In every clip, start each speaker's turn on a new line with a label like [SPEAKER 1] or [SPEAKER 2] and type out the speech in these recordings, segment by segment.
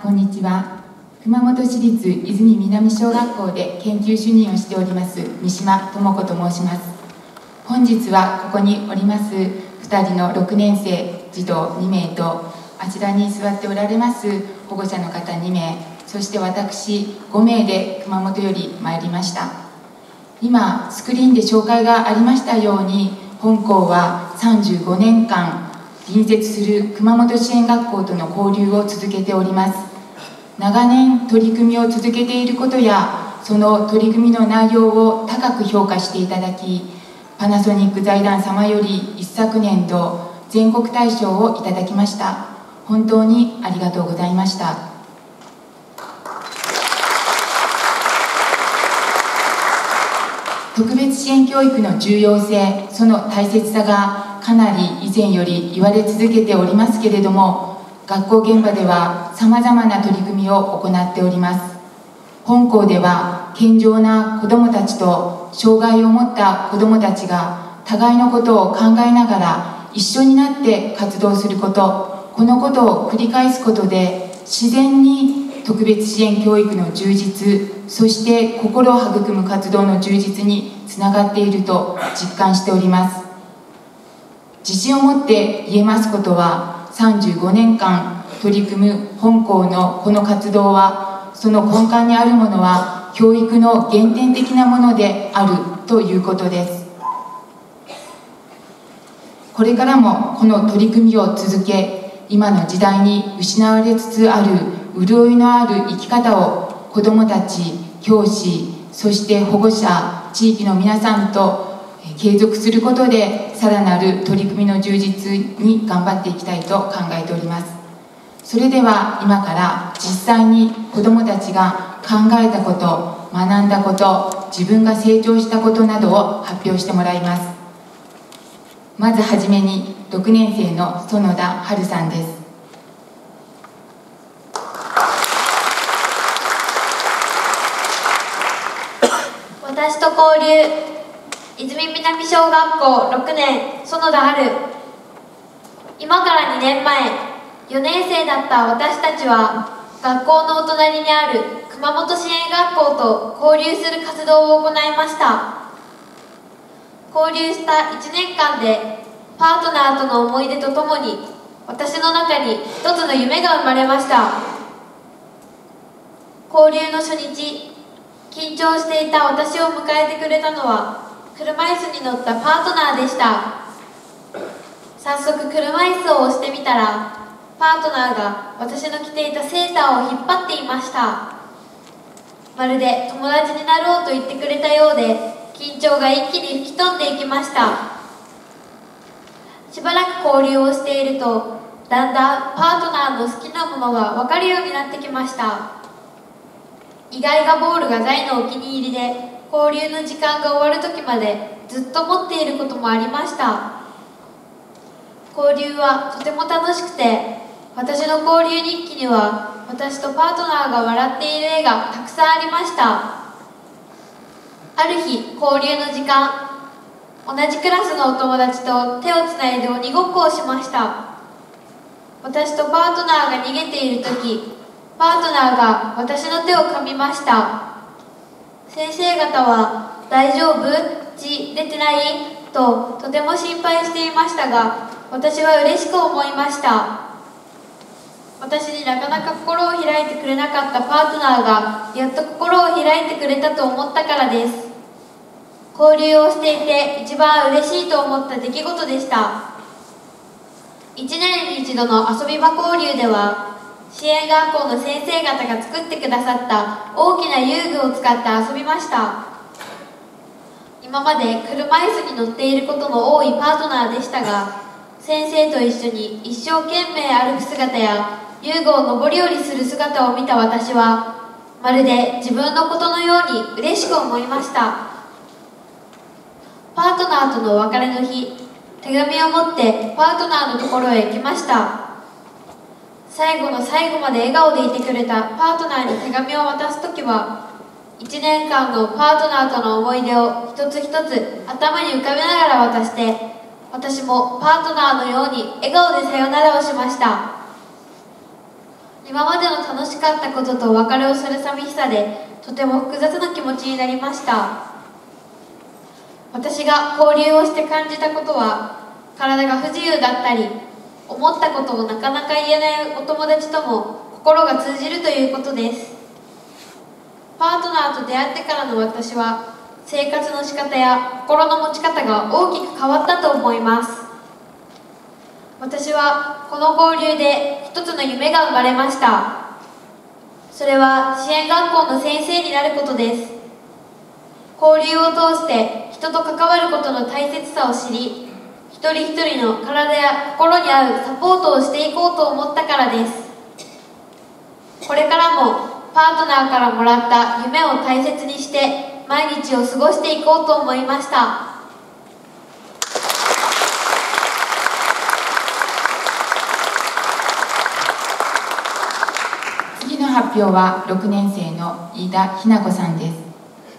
[SPEAKER 1] こんにちは。熊本市立泉南小学校で研究主任をしております三島智子と申します。本日はここにおります2人の6年生児童2名と、あちらに座っておられます保護者の方2名、そして私5名で熊本より参りました。今スクリーンで紹介がありましたように、本校は35年間隣接する熊本支援学校との交流を続けております。長年取り組みを続けていることや、その取り組みの内容を高く評価していただき、パナソニック財団様より一昨年度全国大賞をいただきました。本当にありがとうございました。特別支援教育の重要性、その大切さがかなり以前より言われ続けておりますけれども、学校現場ではさまざまな取り組みを行っております。本校では健常な子どもたちと障害を持った子どもたちが互いのことを考えながら一緒になって活動すること、このことを繰り返すことで自然に特別支援教育の充実、そして心を育む活動の充実につながっていると実感しております。自信を持って言えますことは、35年間取り組む本校のこの活動は、その根幹にあるものは教育の原点的なものであるということです。これからもこの取り組みを続け、今の時代に失われつつある潤いのある生き方を子どもたち、教師、そして保護者、地域の皆さんと継続することで、さらなる取り組みの充実に頑張っていきたいと考えております。それでは今から実際に子どもたちが考えたこと、学んだこと、自分が成長したことなどを発表してもらいます。まずはじめに6年生の園田春さんです。
[SPEAKER 2] 私と交流、泉南小学校6年園田春。今から2年前、4年生だった私たちは学校のお隣にある熊本支援学校と交流する活動を行いました。交流した1年間でパートナーとの思い出とともに、私の中に一つの夢が生まれました。交流の初日、緊張していた私を迎えてくれたのは車椅子に乗ったパートナーでした。早速車椅子を押してみたら、パートナーが私の着ていたセーターを引っ張っていました。まるで友達になろうと言ってくれたようで、緊張が一気に吹き飛んでいきました。しばらく交流をしていると、だんだんパートナーの好きなものが分かるようになってきました。意外がボールが大のお気に入りで、交流の時間が終わる時までずっと持っていることもありました。交流はとても楽しくて、私の交流日記には私とパートナーが笑っている絵がたくさんありました。ある日、交流の時間、同じクラスのお友達と手をつないで鬼ごっこをしました。私とパートナーが逃げている時、パートナーが私の手を噛みました。先生方は「大丈夫？血出てない？」ととても心配していましたが、私は嬉しく思いました。私になかなか心を開いてくれなかったパートナーがやっと心を開いてくれたと思ったからです。交流をしていて一番嬉しいと思った出来事でした。1年に一度の遊び場交流では、支援学校の先生方が作ってくださった大きな遊具を使って遊びました。今まで車椅子に乗っていることの多いパートナーでしたが、先生と一緒に一生懸命歩く姿や遊具を上り下りする姿を見た私は、まるで自分のことのように嬉しく思いました。パートナーとのお別れの日、手紙を持ってパートナーのところへ行きました。最後の最後まで笑顔でいてくれたパートナーに手紙を渡すときは、1年間のパートナーとの思い出を一つ一つ頭に浮かべながら渡して、私もパートナーのように笑顔でさよならをしました。 今までの楽しかったこととお別れをする寂しさでとても複雑な気持ちになりました。私が交流をして感じたことは、体が不自由だったり思ったことをなかなか言えないお友達とも心が通じるということです。パートナーと出会ってからの私は生活の仕方や心の持ち方が大きく変わったと思います。私はこの交流で一つの夢が生まれました。それは支援学校の先生になることです。交流を通して人と関わることの大切さを知り、一人一人の体や心に合うサポートをしていこうと思ったからです。これからもパートナーからもらった夢を大切にして毎日を過ごしていこうと思いました。
[SPEAKER 1] 次の発表は6年生の飯田ひな子さんです。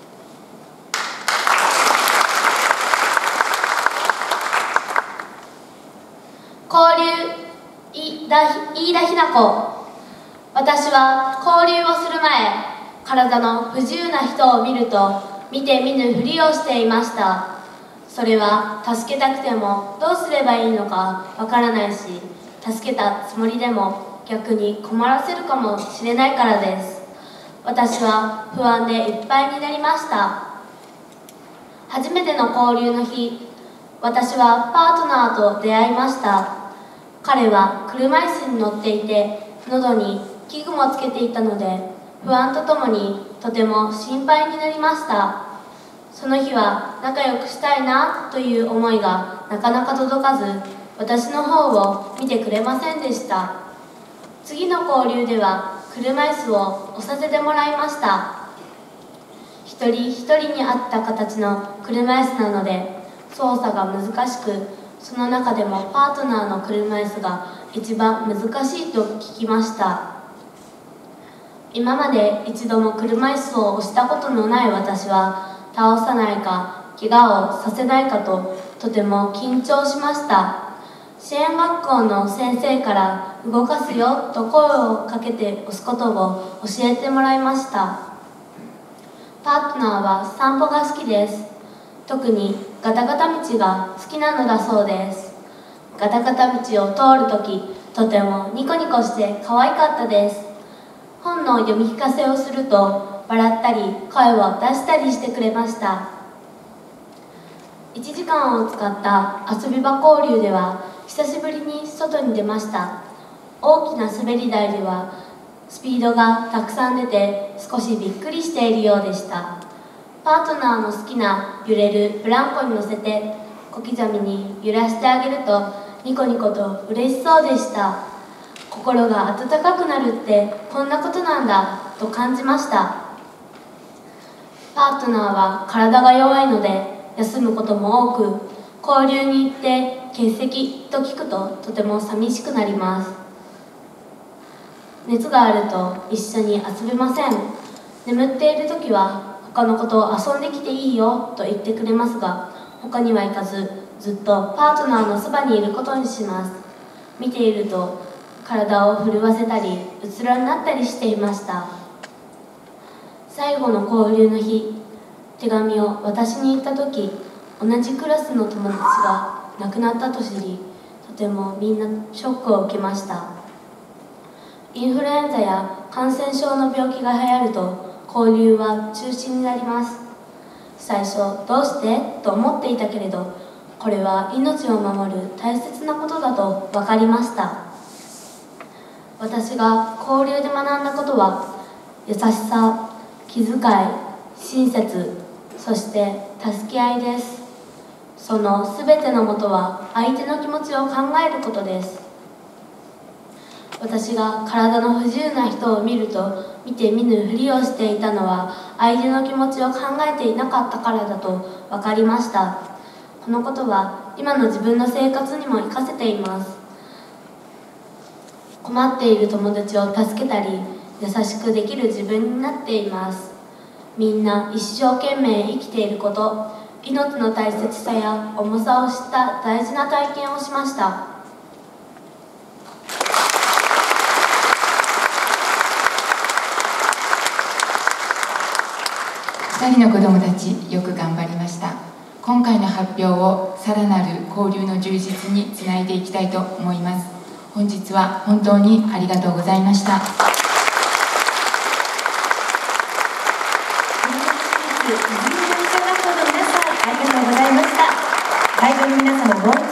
[SPEAKER 3] 交流飯田ひな子。私は交流をする前、体の不自由な人を見ると見て見ぬふりをしていました。それは助けたくてもどうすればいいのかわからないし、助けたつもりでも逆に困らせるかもしれないからです。私は不安でいっぱいになりました。初めての交流の日、私はパートナーと出会いました。彼は車椅子に乗っていて、喉に器具もつけていたので、不安とともにとても心配になりました。その日は仲良くしたいなという思いがなかなか届かず、私の方を見てくれませんでした。次の交流では車椅子を押させてもらいました。一人一人に合った形の車椅子なので操作が難しく、その中でもパートナーの車椅子が一番難しいと聞きました。今まで一度も車椅子を押したことのない私は、倒さないか怪我をさせないかとても緊張しました。支援学校の先生から動かすよと声をかけて押すことを教えてもらいました。パートナーは散歩が好きです。特にガタガタ道が好きなのだそうです。ガタガタ道を通るとき、とてもニコニコして可愛かったです。本の読み聞かせをすると笑ったり声を出したりしてくれました。1時間を使った遊び場交流では久しぶりに外に出ました。大きな滑り台ではスピードがたくさん出て少しびっくりしているようでした。パートナーの好きな揺れるブランコに乗せて小刻みに揺らしてあげるとニコニコと嬉しそうでした。心が温かくなるってこんなことなんだと感じました。パートナーは体が弱いので休むことも多く、交流に行って欠席と聞くととても寂しくなります。熱があると一緒に遊べません。眠っている時は他の子と遊んできていいよと言ってくれますが、他には行かずずっとパートナーのそばにいることにします。見ていると体を震わせたりうつろになったりしていました。最後の交流の日、手紙を渡しに行った時、同じクラスの友達が亡くなったと知り、とてもみんなショックを受けました。インフルエンザや感染症の病気が流行ると交流は中止になります。最初どうしてと思っていたけれど、これは命を守る大切なことだと分かりました。私が交流で学んだことは、優しさ、気遣い、親切、そして助け合いです。そのすべてのもとは相手の気持ちを考えることです。私が体の不自由な人を見ると見て見ぬふりをしていたのは、相手の気持ちを考えていなかったからだと分かりました。このことは今の自分の生活にも活かせています。困っている友達を助けたり、優しくできる自分になっています。みんな一生懸命生きていること、命の大切さや重さを知った大事な体験をしました。
[SPEAKER 1] 2人の子どもたちよく頑張りました。今回の発表をさらなる交流の充実につないでいきたいと思います。本日は本当にありがとうございました。
[SPEAKER 4] 小学校の皆さん、ありがとうございました。会場の皆様も